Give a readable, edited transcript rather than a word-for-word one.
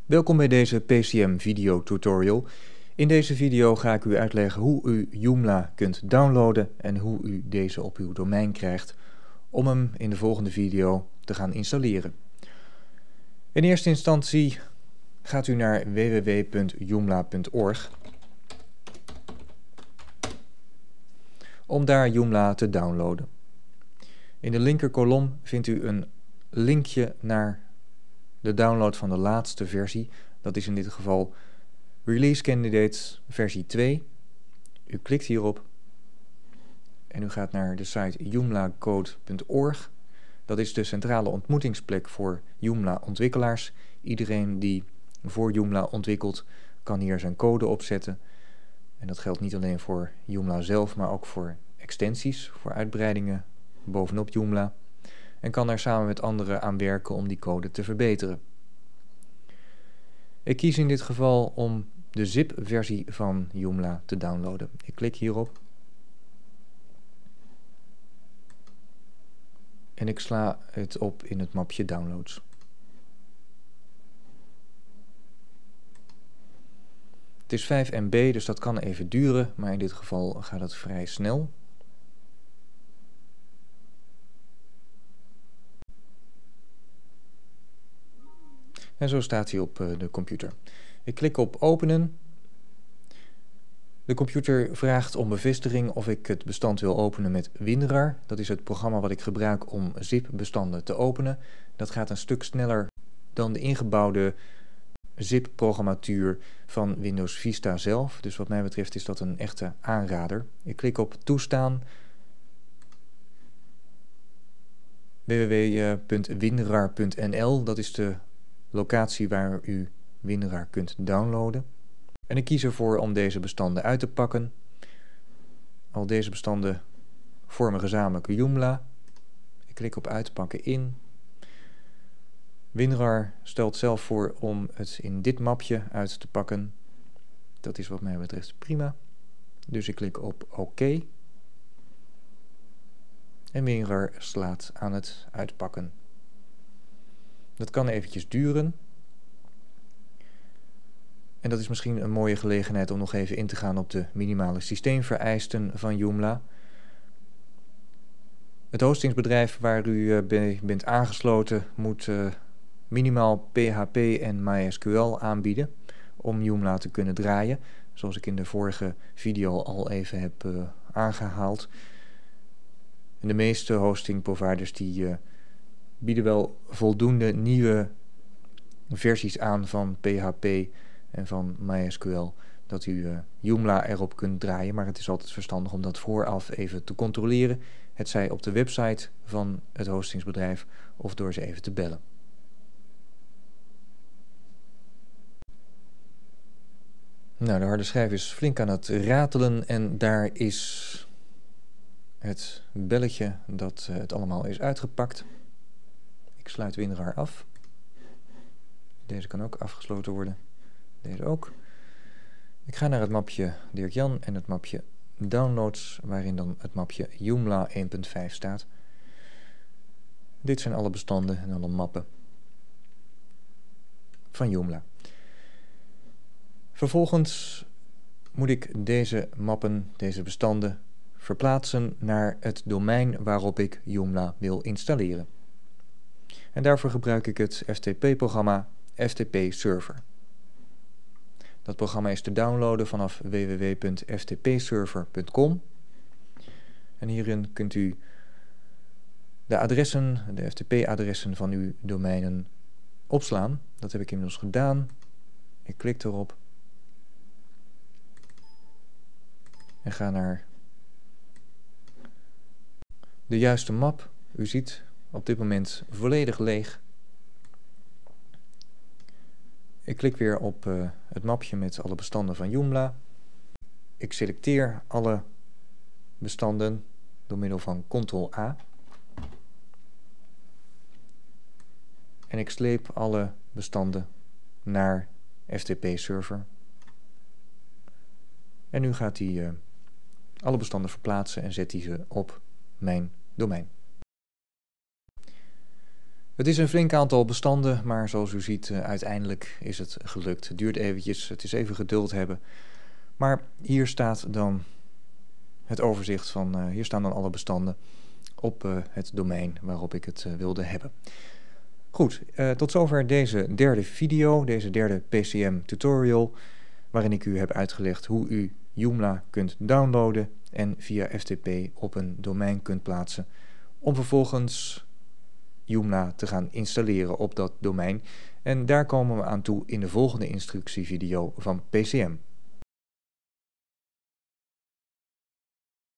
Welkom bij deze PCM video tutorial. In deze video ga ik u uitleggen hoe u Joomla kunt downloaden en hoe u deze op uw domein krijgt om hem in de volgende video te gaan installeren. In eerste instantie gaat u naar www.joomla.org om daar Joomla te downloaden. In de linkerkolom vindt u een linkje naar de download van de laatste versie. Dat is in dit geval Release Candidates versie 2. U klikt hierop en u gaat naar de site joomlacode.org. Dat is de centrale ontmoetingsplek voor Joomla ontwikkelaars. Iedereen die voor Joomla ontwikkelt kan hier zijn code opzetten. En dat geldt niet alleen voor Joomla zelf, maar ook voor extensies, voor uitbreidingen bovenop Joomla. En kan daar samen met anderen aan werken om die code te verbeteren. Ik kies in dit geval om de zip-versie van Joomla te downloaden. Ik klik hierop. En ik sla het op in het mapje Downloads. Het is 5 MB, dus dat kan even duren, maar in dit geval gaat het vrij snel. En zo staat hij op de computer. Ik klik op openen. De computer vraagt om bevestiging of ik het bestand wil openen met WinRAR. Dat is het programma wat ik gebruik om zip-bestanden te openen. Dat gaat een stuk sneller dan de ingebouwde zip-programmatuur van Windows Vista zelf. Dus wat mij betreft is dat een echte aanrader. Ik klik op toestaan. www.winrar.nl, dat is de locatie waar u WinRAR kunt downloaden. En ik kies ervoor om deze bestanden uit te pakken. Al deze bestanden vormen gezamenlijk Joomla. Ik klik op uitpakken in. WinRAR stelt zelf voor om het in dit mapje uit te pakken. Dat is wat mij betreft prima. Dus ik klik op OK. En WinRAR slaat aan het uitpakken. Dat kan eventjes duren. En dat is misschien een mooie gelegenheid om nog even in te gaan op de minimale systeemvereisten van Joomla. Het hostingsbedrijf waar u bij bent aangesloten moet minimaal PHP en MySQL aanbieden om Joomla te kunnen draaien, zoals ik in de vorige video al even heb aangehaald. En de meeste hostingproviders die bieden wel voldoende nieuwe versies aan van PHP en van MySQL, dat u Joomla erop kunt draaien, maar het is altijd verstandig om dat vooraf even te controleren, hetzij op de website van het hostingsbedrijf of door ze even te bellen. Nou, de harde schijf is flink aan het ratelen en daar is het belletje dat het allemaal is uitgepakt. Ik sluit WinRAR af. Deze kan ook afgesloten worden. Deze ook. Ik ga naar het mapje Dirk Jan en het mapje Downloads, waarin dan het mapje Joomla 1.5 staat. Dit zijn alle bestanden en alle mappen van Joomla. Vervolgens moet ik deze mappen, deze bestanden, verplaatsen naar het domein waarop ik Joomla wil installeren. En daarvoor gebruik ik het FTP-programma FTP Server. Dat programma is te downloaden vanaf www.ftpserver.com. En hierin kunt u de adressen, de FTP-adressen van uw domeinen opslaan. Dat heb ik inmiddels gedaan. Ik klik erop. En ga naar de juiste map. U ziet op dit moment volledig leeg. Ik klik weer op het mapje met alle bestanden van Joomla. Ik selecteer alle bestanden door middel van Ctrl-A. En ik sleep alle bestanden naar FTP Server. En nu gaat hij alle bestanden verplaatsen en zet hij ze op mijn domein. Het is een flink aantal bestanden, maar zoals u ziet, uiteindelijk is het gelukt. Het duurt eventjes, het is even geduld hebben. Maar hier staat dan het overzicht van, hier staan dan alle bestanden op het domein waarop ik het wilde hebben. Goed, tot zover deze derde video, deze derde PCM tutorial, waarin ik u heb uitgelegd hoe u Joomla kunt downloaden en via FTP op een domein kunt plaatsen, om vervolgens Joomla te gaan installeren op dat domein. En daar komen we aan toe in de volgende instructievideo van PCM.